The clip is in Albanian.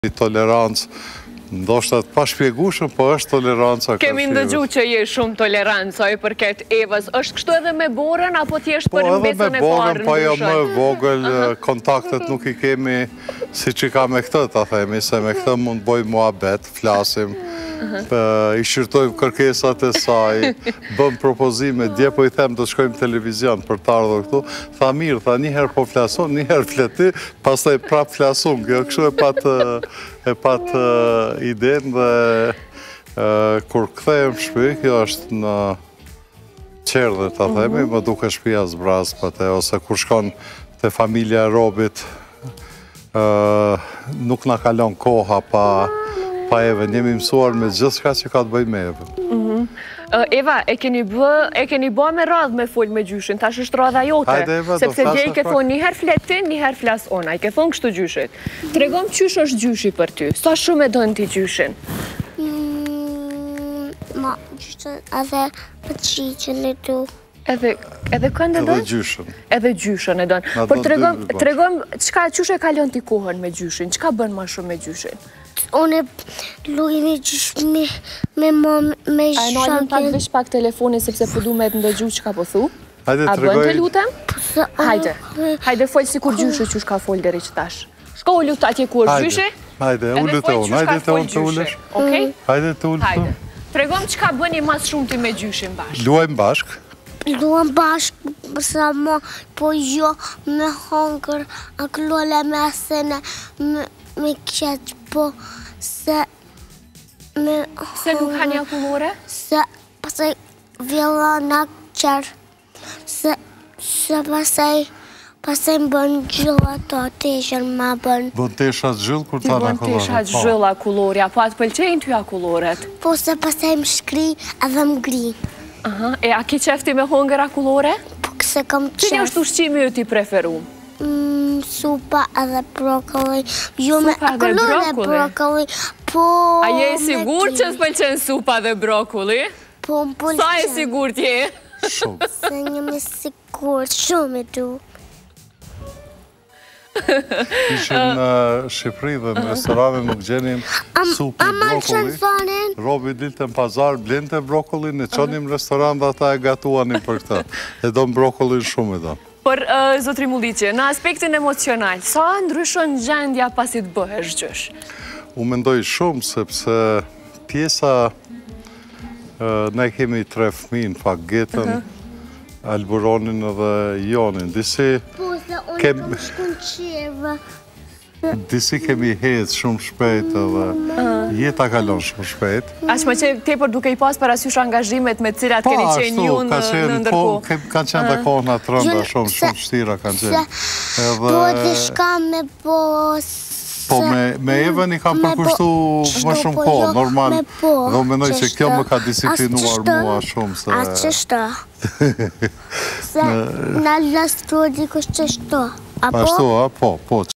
tolerancë, ndoshta të pashpjegueshëm, po është toleranca. Kemi ndëgju që je shumë tolerancë i përket Evës. Është kështu edhe me Borën, apo thjesht për mbesën e parë? Po jo më vogël, kontaktet nuk i kemi si që ka me këtë, ta themi, se me këtë mund bëjmë muhabet, flasim, i shqyrtojmë kërkesat e saj, bëm propozime, dje po i them do shkojmë televizion për të ardhur këtu, tha mirë, tha njëherë po flasun, njëherë fleti, pastaj prap flasun, kjo kështu e pat idenë dhe kur kthehem shpi, kjo është në qerdhe, ta themi, më duke shpia zbraz për te, ose kur shkon të familja e Robit, nuk na kalon koha pa Even, jemi mësuar me gjithë shka që ka të bëj me Even. Eva, e keni bë me radhë me full me gjyshin, tash është radha jote, sepse dje i ke thonë njëherë fletin, njëherë flas ona, i ke thonë kështu gjyshit. Tregom qysh është gjyshi për ty, sa shumë e donë ti gjyshin? Ma, gjyshin edhe për qiqin e tu. Edhe këndë e donë? Edhe gjyshin. Edhe gjyshin e donë. Por tregom, qysh e kalon ti kohën me gjyshin, qka bën ma shumë me gjyshin? Unë luj me gjysh me shakin. A e nojnë pak vesh pak telefoni, sepse përdu me të ndëgju që ka po thu? A bën të lutem? Hajde, folë si kur gjyshi që ka folë deri që tash. Shko u lutë atje kur gjyshi? Hajde, ullë të unë, hajde të unë të ullësh. Hajde të ullë të unë. Tregom që ka bëni mas shumë ti me gjyshin bashkë? Luajmë bashkë. Luajmë bashkë, përsa ma, po jo me hongër, a këllole me asene, me kjetë, po se me hongër. Se nuk ha një kulore? Se pasaj vjella në qërë, se pasaj më bën gjylla to, teshën ma bën. Bën tesha gjyll kur ta në kulore? Bën tesha gjylla kulore, apo atë pëlqejnë tyja kuloret? Po se pasaj më shkri edhe më gri. E a ki qefti me hongër akullore? Po këse kam qef. Që një është ushqimi ju ti preferu? Supa edhe brokoli. Supa dhe brokoli? Po... A je e sigur që s'pëlqen supa dhe brokoli? Po më pëlqen. Sa e sigur t'je? Shumë. Se një me sigur, shumë e du. Ishim në Shqipëri dhe në restorave nuk gjenim supë e brokoli. Robi dilte në pazar, blente brokoli, në qonim restoran dhe ata e gatuanim për këta. E do në brokolin shumë e do. Por, zotri Mulliqi, në aspektin emocional, sa ndryshon gjendja pasit bëhesh gjysh? U mendoj shumë, sepse pjesa, ne kemi 3 fëmijë, në fakt Getën, Alburonin edhe Jonin. Disi kemi hedhë shumë shpejt edhe jeta kalon shumë shpejt. Ashtë më që tepër duke i pas parasysh angazhimet me cilat keni qenë ju në ndërkohë? Po, kanë qenë të kohë në të rënda shumë shtira kanë qenë. Po, të shka me pos... Po, me Even i kam përkushtu më shumë kohë, normal. Dhe u menoj që kjo më ka disiplinuar mua shumë se... A qështo? Se në lastru dikush qështo? Ashtu, po,